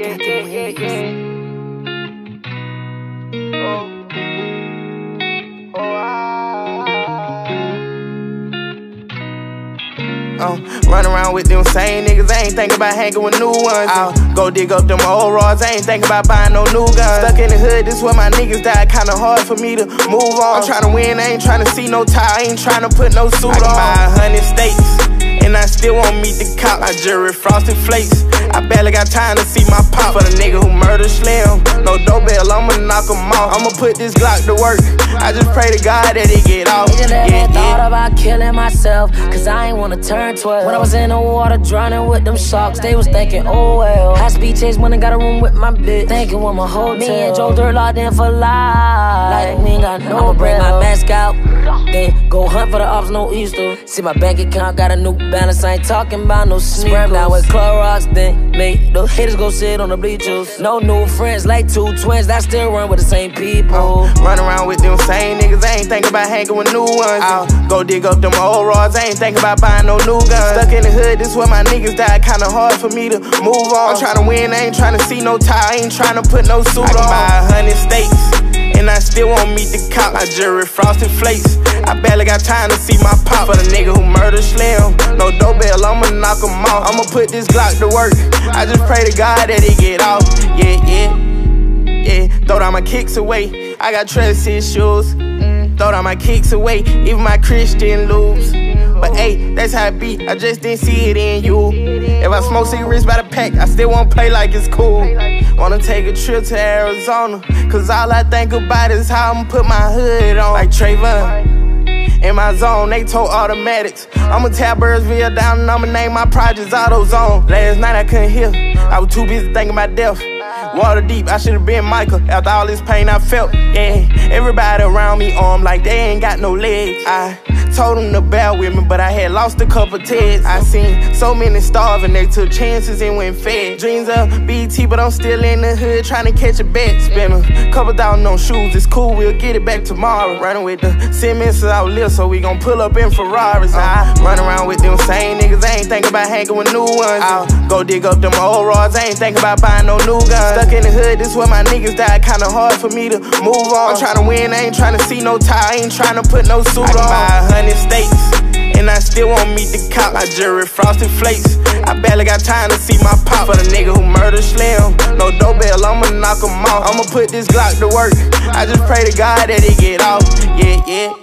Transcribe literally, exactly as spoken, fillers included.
yeah, yeah, yeah, yeah. Oh, oh, ah. Uh, run around with them same niggas, I ain't thinking about hanging with new ones. I'll go dig up them old rods, I ain't thinking about buying no new guns. Stuck in the hood, this where my niggas died, kinda hard for me to move on. I'm tryna win, I ain't tryna see no tie, I ain't tryna put no suit on. I can buy a hundred steaks, and I still won't meet the cop. My jury frosted flakes, I barely got time to see my pop. For the nigga who murdered Slim, no doorbell, I'ma knock him off. I'ma put this Glock to work, I just pray to God that it get off. Nigga never yeah, thought yeah. about killing myself, cause I ain't wanna turn twelve. When I was in the water drowning with them sharks, they was thinking, oh well. High speed chase when I got a room with my bitch, thinking with my hotel. Me and Joe Dirt locked in for life, like we ain't got no I'ma bring my mask out, then go hunt for the ops, no Easter. See my bank account got a new balance, I ain't talking about no sneakers. Spray down with Clorox, then make the haters go sit on the bleachers. No new friends like two twins that still run with the same people. Uh, run around with them same niggas, I ain't thinking about hanging with new ones. I'll go dig up them old rods, I ain't thinking about buying no new guns. Stuck in the hood, this where my niggas died, kinda hard for me to move on. I'm tryna win, I ain't tryna see no tie, I ain't tryna put no suit on. I can buy a hundred steaks, and I still won't meet the cop. My jury frosted flakes, I barely got time to see my pop. For the nigga who murdered Slim, no doorbell, I'ma knock him off. I'ma put this Glock to work, I just pray to God that it get off. Yeah, yeah, yeah. Throw down my kicks away, I got trust issues. Throw down my kicks away, even my Christian lose. But hey, that's how it be, I just didn't see it in you. If I smoke cigarettes by the pack, I still won't play like it's cool. Wanna take a trip to Arizona, cause all I think about is how I'ma put my hood on. Like Trayvon, in my zone, they told automatics. I'ma tap Birdsville down and I'ma name my projects AutoZone. Last night I couldn't hear, I was too busy thinking about death. Water deep, I should've been Michael after all this pain I felt. Yeah, everybody around me armed like they ain't got no legs. I told them to bear with me, but I had lost a couple Teds. I seen so many starving, they took chances and went fed. Dreams of B T, but I'm still in the hood trying to catch a bet. Spend a couple thousand on shoes, it's cool, we'll get it back tomorrow. Running with the Simmons out live, so we gon' pull up in Ferraris. I run around with them same niggas, I ain't thinking about hanging with new ones. I'll go dig up them old rods, I ain't thinking about buying no new guns. Stuck in the hood, this where my niggas died, kinda hard for me to move on. I'm tryna win, I ain't tryna see no tie, I ain't tryna put no suit on. I can buy a hundred steaks, and I still won't meet the cop. My jury frosted flakes, I barely got time to see my pop. For the nigga who murdered Slim, no doorbell, I'ma knock him off. I'ma put this Glock to work, I just pray to God that it get off. Yeah, yeah.